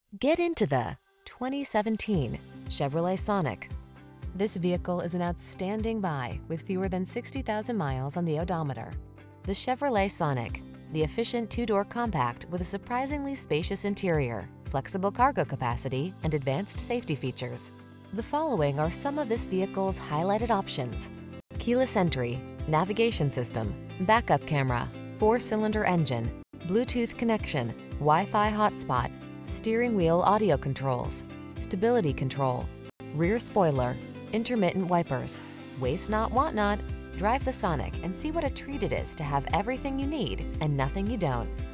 Get into the 2017 Chevrolet Sonic. This vehicle is an outstanding buy with fewer than 60,000 miles on the odometer. The Chevrolet Sonic, the efficient two-door compact with a surprisingly spacious interior, flexible cargo capacity, and advanced safety features. The following are some of this vehicle's highlighted options: keyless entry, navigation system, backup camera, 4-cylinder engine, Bluetooth connection, Wi-Fi hotspot, steering wheel audio controls, stability control, rear spoiler, intermittent wipers. Waste not, want not. Drive the Sonic and see what a treat it is to have everything you need and nothing you don't.